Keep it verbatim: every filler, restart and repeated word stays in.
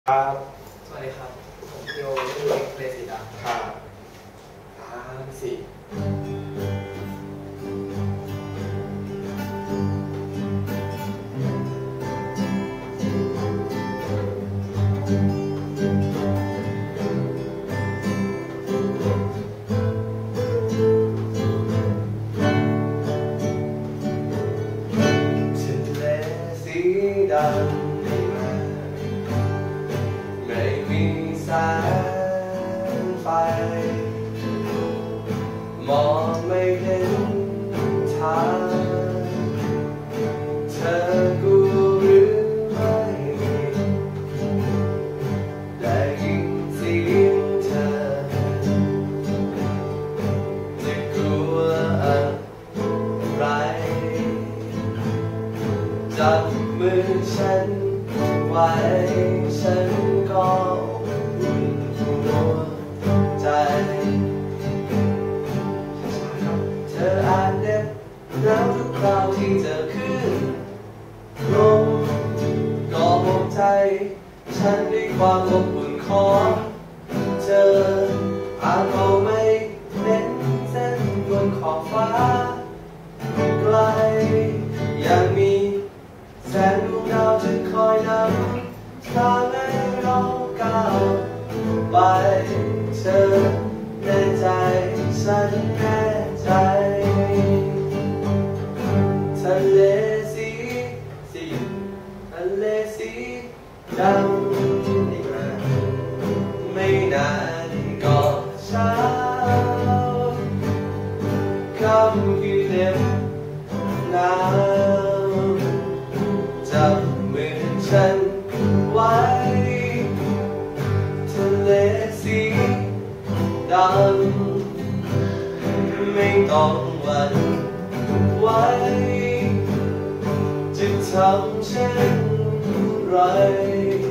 ครับสวัสดีครับผมโยชื่อเอกเลสีดำครับสามสี่ทะเลสีดำไม่มาไม่มีแสงไฟมองไม่เห็นทางเธอกูหรือไม่ได้ยินเสียงเธอจะกลัวอะไรจับมือฉันไว้ฉันก็อุ่นหัวใจเธออาจเหน็บหนาวทุกคราวที่เธอขึ้นลงก็อบใจฉันด้วยความอบอุ่นของเธออาจมองไม่เห็นเส้นบนขอบฟ้าไกลยังมีแสงดวงดาวจะคอยนำทางให้เราก้าวไปเธอแน่ใจฉันแน่ใจทะเลสีสีทะเลสีดำอีกแล้วไม่นานก็เช้าค่ำคืนเหน็บหนาวจับมือฉันไว้ทะเลสีดำไม่ต้องหวั่นไหวจะทำเช่นไร